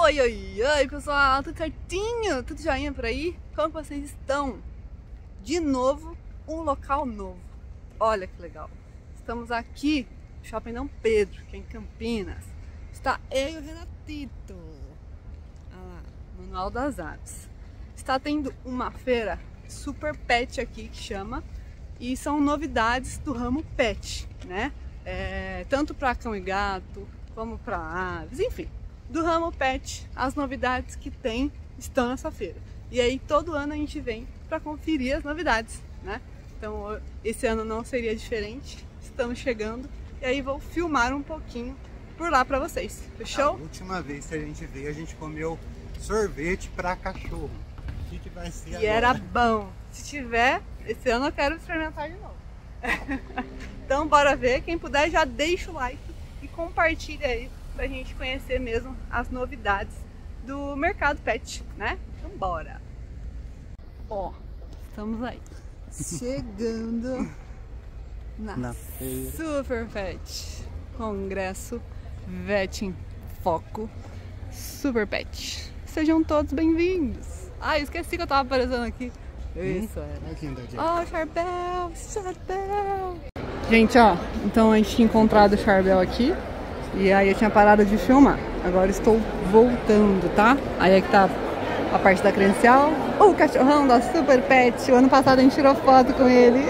Oi, oi, oi, pessoal, tudo certinho? Tudo joinha por aí? Como vocês estão? De novo, um local novo. Olha que legal. Estamos aqui no Shopping Dom Pedro, que é em Campinas. Está eu e o Renatito. Olha lá, Manual das Aves. Está tendo uma feira super pet aqui que chama. E são novidades do ramo pet, né? Tanto para cão e gato, como para aves, enfim. Do ramo pet, as novidades que tem estão nessa feira. E aí todo ano a gente vem para conferir as novidades, né? Então esse ano não seria diferente. Estamos chegando e aí vou filmar um pouquinho por lá para vocês. Fechou? A última vez que a gente veio, a gente comeu sorvete para cachorro. O que vai ser agora? E era bom. Se tiver, esse ano eu quero experimentar de novo. Então bora ver. Quem puder já deixa o like e compartilha aí pra gente conhecer mesmo as novidades do mercado pet, né? Então bora! Ó, estamos aí, chegando na feira. Super Pet, Congresso Vet em Foco Super Pet. Sejam todos bem-vindos! Ah, eu esqueci que eu tava aparecendo aqui. Isso, Ó, Charbel! Charbel! Gente, ó, então a gente tinha encontrado o Charbel aqui. E aí eu tinha parado de filmar. Agora estou voltando, tá? Aí é que tá a parte da credencial. O cachorrão da Super Pet. O ano passado a gente tirou foto com ele.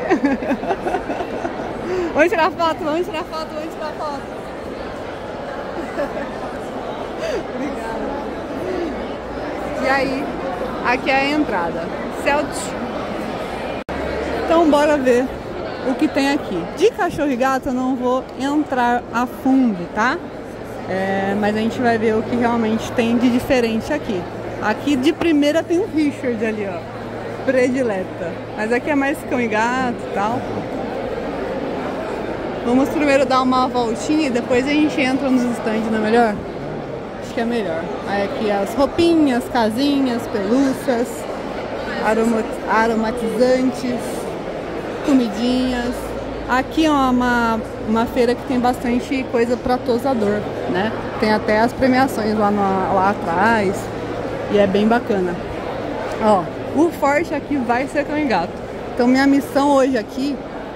Vamos tirar foto, vamos tirar foto, vamos tirar foto. Obrigada. E aí, aqui é a entrada. Celt. Então bora ver o que tem aqui. De cachorro e gato eu não vou entrar a fundo, tá? Mas a gente vai ver o que realmente tem de diferente aqui. Aqui de primeira tem o Richard ali, ó, predileta. Mas aqui é mais cão e gato e tal. Vamos primeiro dar uma voltinha e depois a gente entra nos stands, não é melhor? Acho que é melhor. Aí aqui as roupinhas, casinhas, pelúcias, aromatizantes, comidinhas. Aqui é uma feira que tem bastante coisa para tosador, né? Tem até as premiações lá atrás e é bem bacana. Ó, o forte aqui vai ser cão e gato. Então minha missão hoje aqui,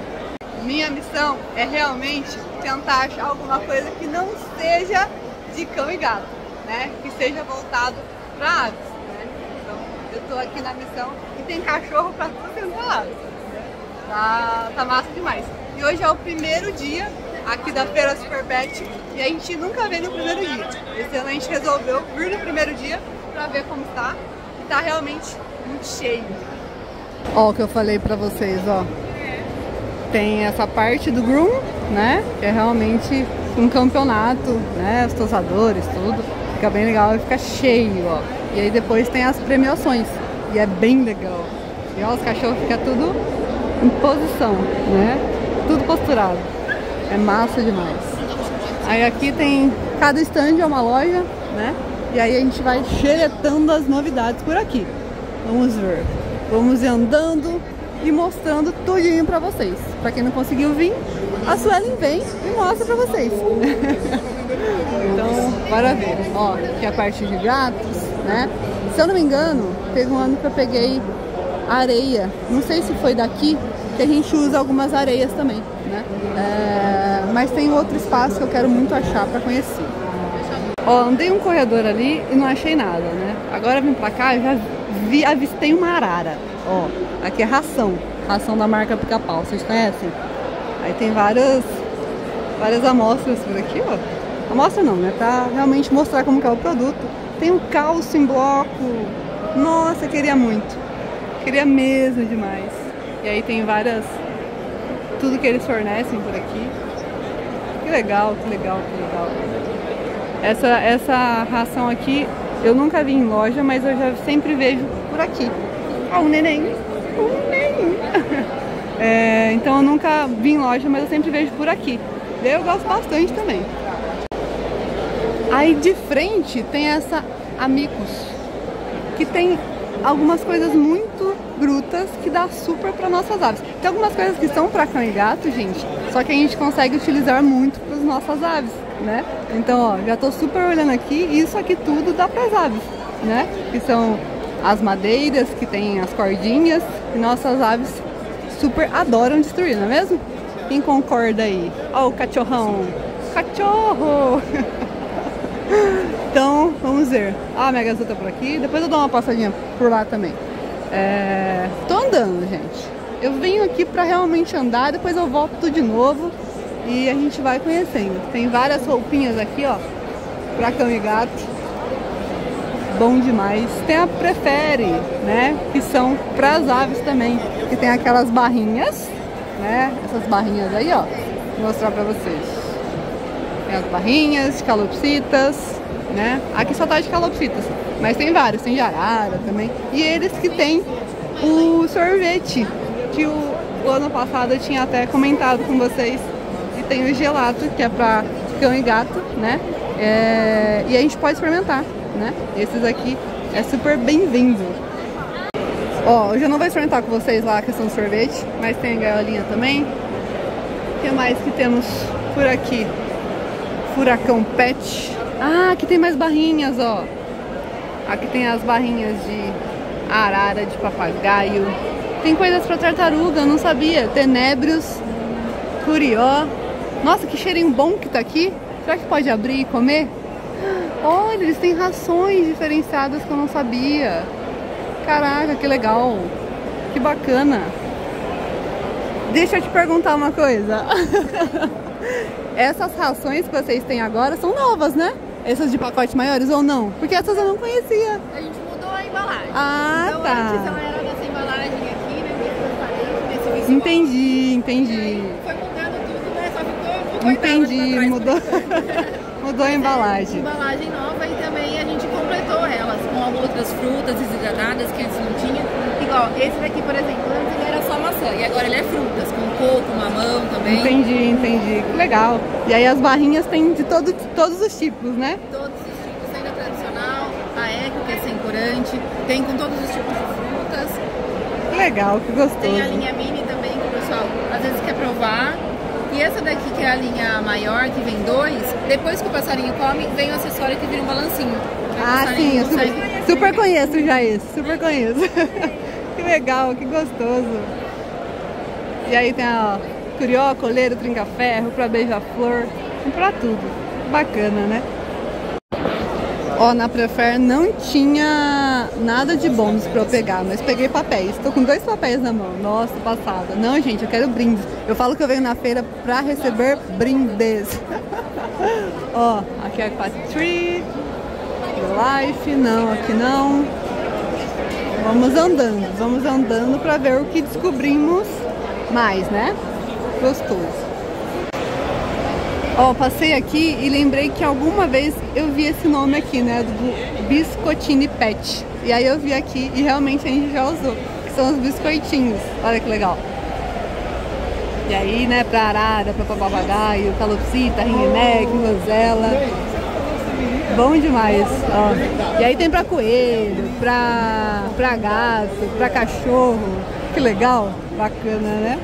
é realmente tentar achar alguma coisa que não seja de cão e gato, né? Que seja voltado para aves, né? Então eu tô aqui na missão e tem cachorro para tudo quanto é lado. Tá massa demais. E hoje é o primeiro dia aqui da Feira Super Pet e a gente nunca veio no primeiro dia. Esse ano a gente resolveu vir no primeiro dia pra ver como tá. E tá realmente muito cheio. Ó o que eu falei pra vocês, ó. Tem essa parte do groom, né? Que é realmente um campeonato, né? Os tosadores, tudo. Fica bem legal e fica cheio, ó. E aí depois tem as premiações. E é bem legal. E ó, os cachorros ficam tudo em posição, né? Tudo posturado. É massa demais. Aí aqui tem... Cada stand é uma loja, né? E aí a gente vai xeretando as novidades por aqui. Vamos ver. Vamos ir andando e mostrando tudinho pra vocês. Pra quem não conseguiu vir, a Suelen vem e mostra pra vocês. Então, bora ver. Ó, aqui é a parte de gatos, né? Se eu não me engano, teve um ano que eu peguei areia. Não sei se foi daqui, que a gente usa algumas areias também, né? Mas tem outro espaço que eu quero muito achar pra conhecer. Ó, andei um corredor ali e não achei nada, né? Agora vim pra cá e já avistei uma arara. Ó, aqui é ração da marca Pica-Pau, vocês conhecem? Aí tem várias amostras por aqui, ó. Amostra não, né? Pra realmente mostrar como que é o produto. Tem um calço em bloco. Nossa, queria muito. Queria mesmo demais. E aí tem tudo que eles fornecem por aqui. Que legal, que legal, que legal. Essa ração aqui eu nunca vi em loja, mas eu já sempre vejo por aqui. Ó, um neném. Então eu nunca vi em loja, mas eu sempre vejo por aqui. Eu gosto bastante também. Aí de frente tem essa Amicus, que tem algumas coisas muito brutas que dá super para nossas aves. Tem algumas coisas que são para cão e gato, gente, só que a gente consegue utilizar muito para as nossas aves. né? Então, ó, já tô super olhando aqui, e isso aqui tudo dá pras aves, né? Que são as madeiras, que tem as cordinhas, e nossas aves super adoram destruir, não é mesmo? Quem concorda aí? Ó, o cachorrão! Cachorro! Então, vamos ver. Ah, a Mega Azul tá por aqui. Depois eu dou uma passadinha por lá também. Tô andando, gente. Eu venho aqui pra realmente andar, depois eu volto de novo e a gente vai conhecendo. Tem várias roupinhas aqui, ó, pra cão e gato. Bom demais. Tem a Prefere, né, que são pras aves também. Que tem aquelas barrinhas, né, essas barrinhas aí, ó. Vou mostrar pra vocês. Tem as barrinhas de calopsitas, né? Aqui só tá de calopsitas, mas tem vários, tem de arara também. E eles que tem o sorvete, que o ano passado eu tinha até comentado com vocês. E tem o gelato, que é pra cão e gato, né? E a gente pode experimentar, né? Esses aqui é super bem-vindo. Ó, hoje eu não vou experimentar com vocês lá a questão do sorvete, mas tem a gaiolinha também. O que mais que temos por aqui? Furacão Pet. Ah, aqui tem mais barrinhas, ó. Aqui tem as barrinhas de arara, de papagaio. Tem coisas pra tartaruga, eu não sabia. Tenébrios, curió. Nossa, que cheirinho bom que tá aqui. Será que pode abrir e comer? Olha, eles têm rações diferenciadas que eu não sabia. Caraca, que legal. Que bacana. Deixa eu te perguntar uma coisa. Essas rações que vocês têm agora são novas, né? Essas de pacotes maiores ou não? Porque essas eu não conhecia. A gente mudou a embalagem. Ah, então, tá. Antes ela era dessa embalagem aqui, né? Nesse visual. Entendi. Foi mudando tudo, né? Só ficou Entendi, mudou. Mudou a embalagem. Embalagem nova e também a gente completou elas com outras frutas desidratadas que antes não tinha. Igual, esse daqui, por exemplo, antes ele era só maçã e agora ele é frutas, com coco, mamão também. Entendi. Que legal. E aí as barrinhas tem de todos os tipos, né? Todos os tipos, tem da tradicional, a eco, que é sem corante, tem com todos os tipos de frutas. Que legal, que gostoso. Tem a linha mini também, que o pessoal às vezes quer provar. E essa daqui, que é a linha maior, que vem 2, depois que o passarinho come, vem o acessório que vira um balancinho. Ah, sim, eu super conheço já esse, super conheço. Que legal, que gostoso. E aí tem a curió, coleiro, trinca-ferro, pra beija-flor, pra tudo. Bacana, né? Ó, na Prefer não tinha nada de bônus pra eu pegar, mas peguei papéis. Tô com 2 papéis na mão. Nossa, passada. Não, gente, eu quero brindes. Eu falo que eu venho na feira pra receber brindes. Ó, aqui é a Aquatic Tree, Life, não, aqui não. Vamos andando pra ver o que descobrimos mais, né? Gostoso. Ó, passei aqui e lembrei que alguma vez eu vi esse nome aqui, né, do Biscottini Pet. E aí eu vi aqui e realmente a gente já usou, que são os biscoitinhos. Olha que legal. E aí, né, pra arara, pra papagaio, calopsita, ringneck, rosela. Bom demais, ó. E aí tem pra coelho, pra gato, pra cachorro. Que legal, bacana, né?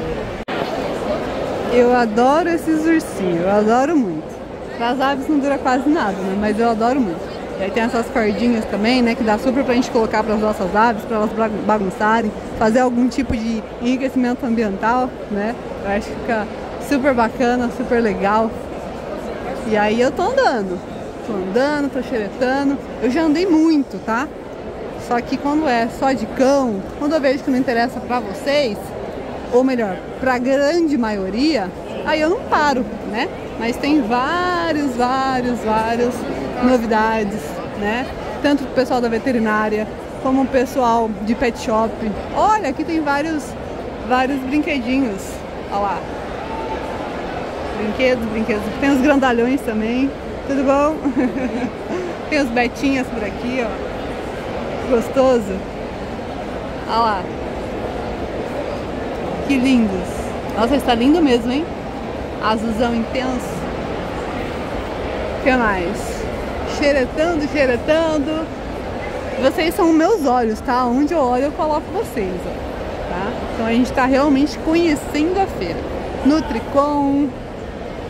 Eu adoro esses ursinhos, eu adoro muito. Para as aves não dura quase nada, né? Mas eu adoro muito. E aí tem essas cordinhas também, né? Que dá super pra gente colocar para as nossas aves, para elas bagunçarem, fazer algum tipo de enriquecimento ambiental, né? Eu acho que fica super bacana, super legal. E aí eu tô andando, tô xeretando. Eu já andei muito, tá? Só que quando é só de cão, quando eu vejo que não interessa pra vocês, ou melhor, pra grande maioria, aí eu não paro, né? Mas tem várias novidades, né? Tanto pro pessoal da veterinária, como o pessoal de pet shop. Olha, aqui tem vários brinquedinhos. Olha lá. Brinquedos. Tem os grandalhões também. Tudo bom? Tem os betinhas por aqui, ó. Gostoso. Olha lá. Que lindos. Nossa, está lindo mesmo, hein? Azulzão intenso. O que mais? Xeretando. Vocês são meus olhos, tá? Onde eu olho, eu coloco vocês, ó, tá? Então a gente tá realmente conhecendo a feira. Nutricon,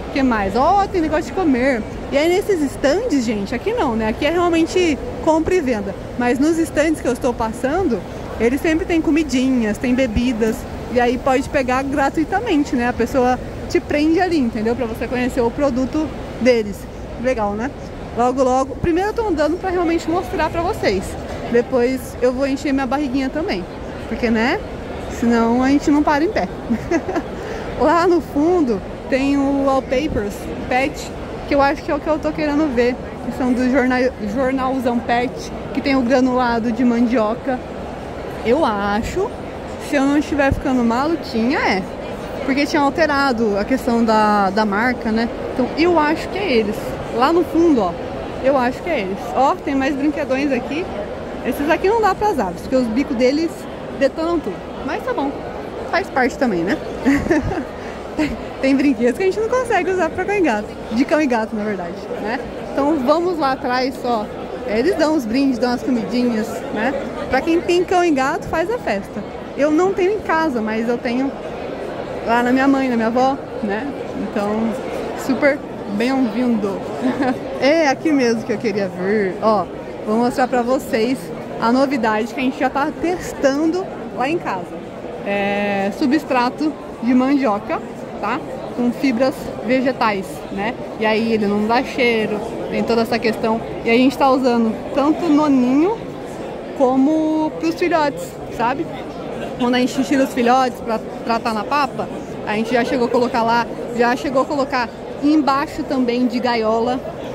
O que mais? Ó, tem negócio de comer. E aí nesses estandes, gente, aqui não, né? Aqui é realmente compra e venda. Mas nos estandes que eu estou passando, eles sempre tem comidinhas, tem bebidas. E aí pode pegar gratuitamente, né? A pessoa te prende ali, entendeu? Pra você conhecer o produto deles. Legal, né? Logo, logo. Primeiro eu tô andando pra realmente mostrar pra vocês. Depois eu vou encher minha barriguinha também. Porque, né? Senão a gente não para em pé. Lá no fundo tem o Wallpapers Pet, que eu acho que é o que eu tô querendo ver. Que são do jornalzão Pet, que tem o granulado de mandioca. Eu acho, se eu não estiver ficando maluquinha, porque tinha alterado a questão da marca, né? Então eu acho que é eles. Lá no fundo, ó, eu acho que é eles. Ó, tem mais brinquedões aqui. Esses aqui não dá pras aves, porque os bicos deles detonam tudo. Mas tá bom, faz parte também, né? Tem brinquedos que a gente não consegue usar pra cão e gato. De cão e gato, na verdade, né? Então vamos lá atrás, ó. Eles dão os brindes, dão as comidinhas, né? Pra quem tem cão e gato, faz a festa. Eu não tenho em casa, mas eu tenho lá na minha mãe, na minha avó, né? Então, super bem-vindo. É aqui mesmo que eu queria vir. Ó, vou mostrar pra vocês a novidade que a gente já tá testando lá em casa. É substrato de mandioca, tá? Com fibras vegetais, né? E aí ele não dá cheiro, tem toda essa questão. E a gente tá usando tanto no ninho como pros filhotes, sabe? Quando a gente tira os filhotes pra tratar na papa, a gente já chegou a colocar lá, já chegou a colocar embaixo também de gaiola.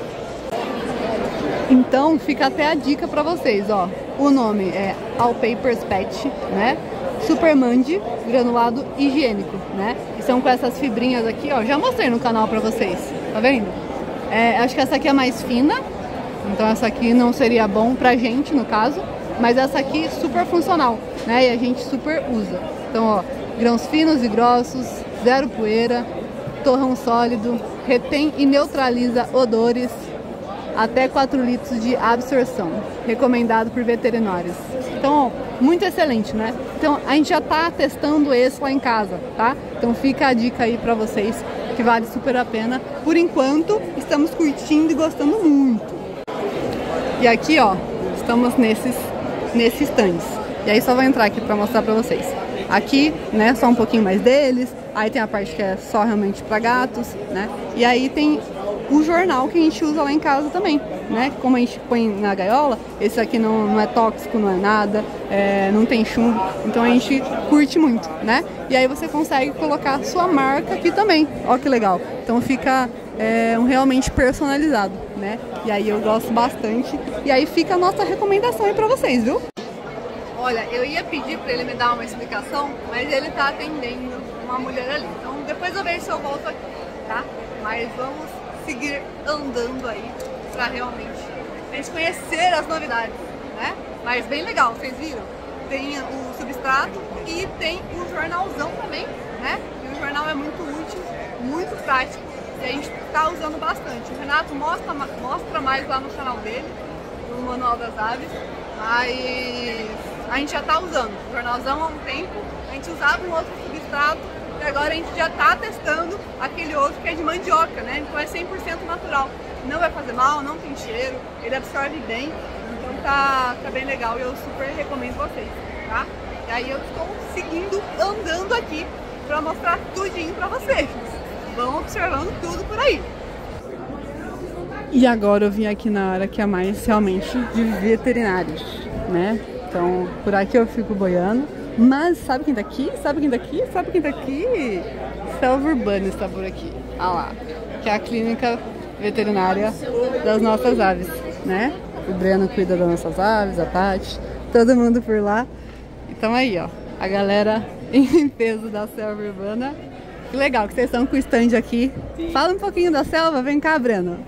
Então fica até a dica pra vocês, ó. O nome é Wallpapers Pet, né? Supermandi, granulado higiênico, né? E são com essas fibrinhas aqui, ó. Já mostrei no canal pra vocês, tá vendo? Acho que essa aqui é mais fina, então essa aqui não seria bom pra gente, no caso. Mas essa aqui super funcional, né? E a gente super usa. Então, ó, grãos finos e grossos, zero poeira, torrão sólido, retém e neutraliza odores, até 4 litros de absorção, recomendado por veterinários. Então, ó, muito excelente, né? Então, a gente já tá testando esse lá em casa, tá? Então fica a dica aí pra vocês, que vale super a pena. Por enquanto, estamos curtindo e gostando muito. E aqui, ó, estamos nesses stands. E aí só vou entrar aqui pra mostrar pra vocês. Aqui, né, só um pouquinho mais deles. Aí tem a parte que é só realmente pra gatos, né? E aí tem o jornal que a gente usa lá em casa também, né? Como a gente põe na gaiola, esse aqui não é tóxico, não é nada, não tem chumbo, então a gente curte muito, né? E aí você consegue colocar sua marca aqui também, ó que legal. Então fica realmente personalizado, né? E aí eu gosto bastante, e aí fica a nossa recomendação aí pra vocês, viu? Olha, eu ia pedir pra ele me dar uma explicação, mas ele tá atendendo uma mulher ali, então depois eu vejo se eu volto aqui, tá? Mas vamos seguir andando aí pra realmente a gente conhecer as novidades, né? Mas bem legal, vocês viram? Tem o substrato e tem o jornalzão também, né? E o jornal é muito útil, muito prático e a gente tá usando bastante. O Renato mostra mais lá no canal dele, no Manual das Aves, mas a gente já tá usando o jornalzão há um tempo, a gente usava um outro substrato e agora a gente já tá testando aquele outro que é de mandioca, né? Então é 100% natural, não vai fazer mal, não tem cheiro, ele absorve bem, então tá bem legal e eu super recomendo vocês, tá? E aí eu estou seguindo, andando aqui pra mostrar tudinho pra vocês. Vão observando tudo por aí. E agora eu vim aqui na área que é mais realmente de veterinários, né? Então por aqui eu fico boiando. Mas sabe quem tá aqui? Sabe quem tá aqui? Sabe quem tá aqui? Selva Urbana está por aqui. Ah lá, que é a clínica veterinária das nossas aves, né? O Breno cuida das nossas aves, a Tati, todo mundo por lá. Então aí, ó, a galera em peso da Selva Urbana. Que legal que vocês estão com o stand aqui. Fala um pouquinho da selva, vem cá, Breno.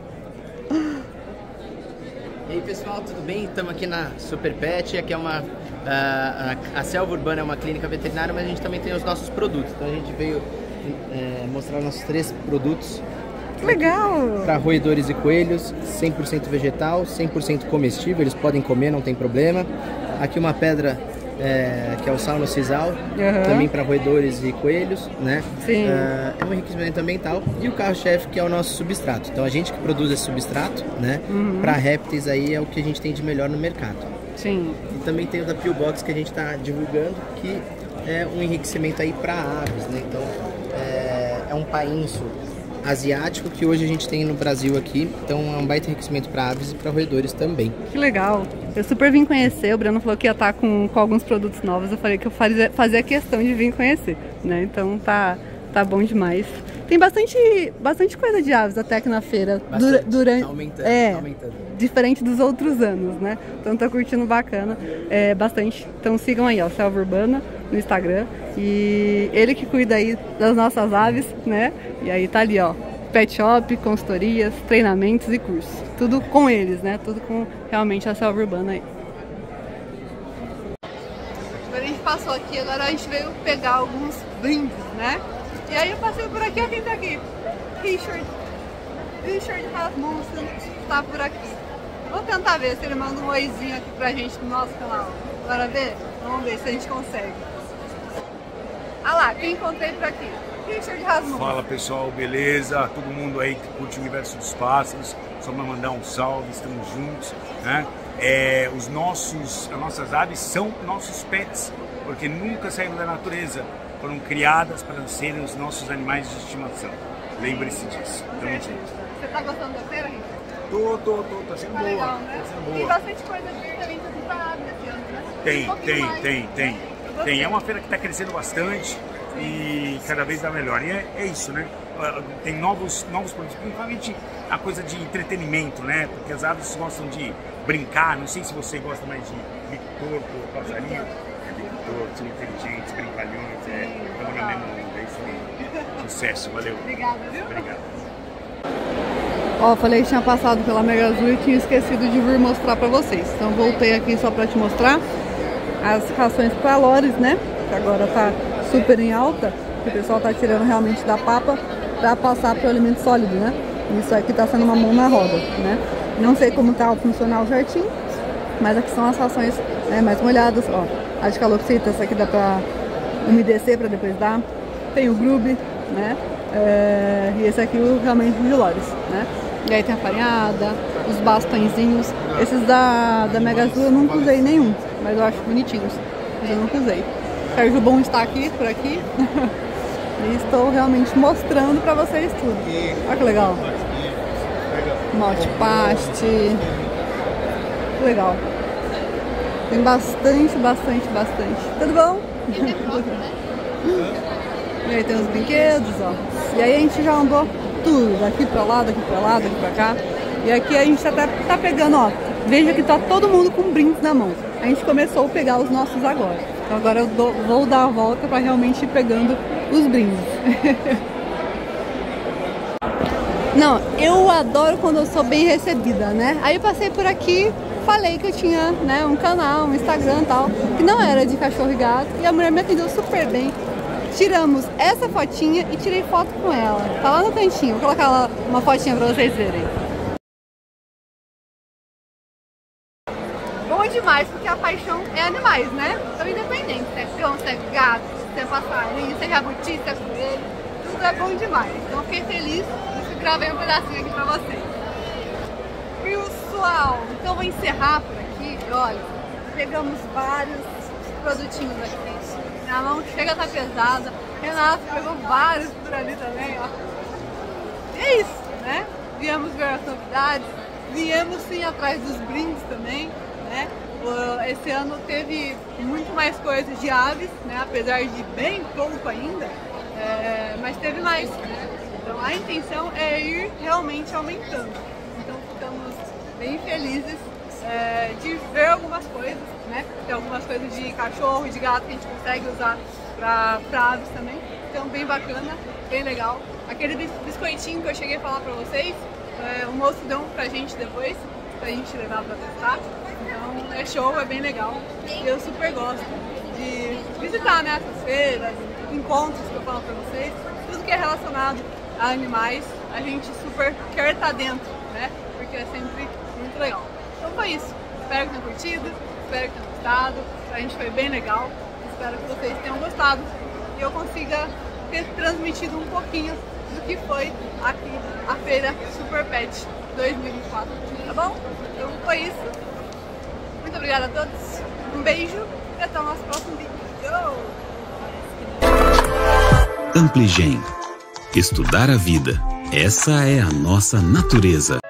E aí pessoal, tudo bem? Estamos aqui na Super Pet, aqui é a Selva Urbana é uma clínica veterinária, mas a gente também tem os nossos produtos. Então a gente veio mostrar nossos 3 produtos. Que legal! Para roedores e coelhos, 100% vegetal, 100% comestível, eles podem comer, não tem problema. Aqui uma pedra que é o sauna sisal, também para roedores e coelhos, né? Sim. É um enriquecimento ambiental. E o carro-chefe, que é o nosso substrato. Então a gente que produz esse substrato, né? Para répteis aí é o que a gente tem de melhor no mercado. Sim. E também tem o da Pillbox que a gente está divulgando, que é um enriquecimento aí para aves, né? Então é um painço asiático que hoje a gente tem no Brasil aqui, então é um baita enriquecimento para aves e para roedores também. Que legal! Eu super vim conhecer, o Breno falou que ia estar com alguns produtos novos, eu falei que eu fazia questão de vir conhecer, né? Então tá bom demais. Tem bastante coisa de aves até aqui na feira. Durante, aumentando. Diferente dos outros anos, né? Então tá curtindo bastante. Então sigam aí, ó, Selva Urbana no Instagram. E ele que cuida aí das nossas aves, né? E aí tá ali, ó, pet shop, consultorias, treinamentos e cursos. Tudo com eles, né? Tudo com realmente a Selva Urbana aí. Agora a gente passou aqui, agora a gente veio pegar alguns brindes, né? E aí eu passei por aqui, quem tá aqui? Richard Rasmussen tá por aqui. Vou tentar ver se ele manda um oizinho aqui pra gente no nosso canal. Bora ver? Vamos ver se a gente consegue. Ah lá, quem encontrei por aqui? Richard Rasmussen. Fala pessoal, beleza? Todo mundo aí que curte o universo dos pássaros, só pra mandar um salve, estamos juntos, né? As nossas aves são nossos pets, porque nunca saíram da natureza, foram criadas para serem os nossos animais de estimação. Lembre-se disso. Tamo junto. Você tá gostando da feira, Richard? Tá sendo boa. Legal, né? Tá sendo Tem boa. bastante coisa diferente aqui pra ave esse ano, né? Tem. É uma feira que está crescendo bastante e cada vez dá melhor. E é isso, né? Tem novos produtos, principalmente a coisa de entretenimento, né? Porque as aves gostam de brincar. Não sei se você gosta mais de Victor, passarinho. Victor, são inteligentes, brincalhões. Estamos na mesma onda, é isso aí. Sucesso, valeu. Obrigada, viu? Obrigado. Ó, falei que tinha passado pela Mega Azul e tinha esquecido de vir mostrar pra vocês. Então voltei aqui só pra te mostrar as rações pra lores, né? Que agora tá super em alta, que o pessoal tá tirando realmente da papa pra passar pro alimento sólido, né? Isso aqui tá sendo uma mão na roda, né? Não sei como tá o funcional certinho, mas aqui são as rações, né, mais molhadas, ó. A de calopsita, essa aqui dá pra umedecer pra depois dar. Tem o grube, né? E esse aqui realmente de lores, né? E aí tem a farinhada, os bastõezinhos. Esses da Mega Azul eu nunca usei nenhum, mas eu acho bonitinhos. Mas eu nunca usei. Sérgio Bom está aqui, por aqui. E estou realmente mostrando pra vocês tudo. Olha que legal. Malte paste. Que legal. Tem bastante. Tudo bom? E aí tem os brinquedos, ó. E aí a gente já andou tudo, daqui pra lá, daqui pra cá. E aqui a gente até tá pegando, ó. Veja que tá todo mundo com brindes na mão. A gente começou a pegar os nossos agora. Então agora eu vou dar a volta pra realmente ir pegando os brindes. Não, eu adoro quando eu sou bem recebida, né? Aí eu passei por aqui, falei que eu tinha, né, um canal, um Instagram e tal, que não era de cachorro e gato. E a mulher me atendeu super bem. Tiramos essa fotinha e tirei foto com ela. Tá lá no cantinho, vou colocar lá uma fotinha pra vocês verem. Bom demais, porque a paixão é animais, né? Então independente se é cão, se é gato, se é passarinho, se é jabuti, se é coelho, tudo é bom demais. Então fiquei feliz e gravei um pedacinho aqui pra vocês. Pessoal, então vou encerrar por aqui. Olha, pegamos vários produtinhos aqui. Minha mão chega a estar pesada. Renato pegou vários por ali também, ó. E é isso, né? Viemos ver as novidades, viemos sim atrás dos brindes também, né? Esse ano teve muito mais coisas de aves, né? Apesar de bem pouco ainda, mas teve mais, né? Então a intenção é ir realmente aumentando. Então ficamos bem felizes de ver algumas coisas, né? Tem algumas coisas de cachorro e de gato que a gente consegue usar para aves também. Então bem bacana, bem legal. Aquele biscoitinho que eu cheguei a falar para vocês, o moço deu um pra gente depois, pra gente levar para testar. Então é show, é bem legal. E eu super gosto de visitar, né, essas feiras, encontros que eu falo para vocês. Tudo que é relacionado a animais, a gente super quer estar dentro, né? Porque é sempre muito legal. Então foi isso. Espero que tenham curtido. Espero que tenham gostado. A gente foi bem legal. Espero que vocês tenham gostado e eu consiga ter transmitido um pouquinho do que foi aqui a Feira Super Pet 2024, tá bom? Então foi isso. Muito obrigada a todos. Um beijo e até o nosso próximo vídeo. Ampligen. Estudar a vida. Essa é a nossa natureza.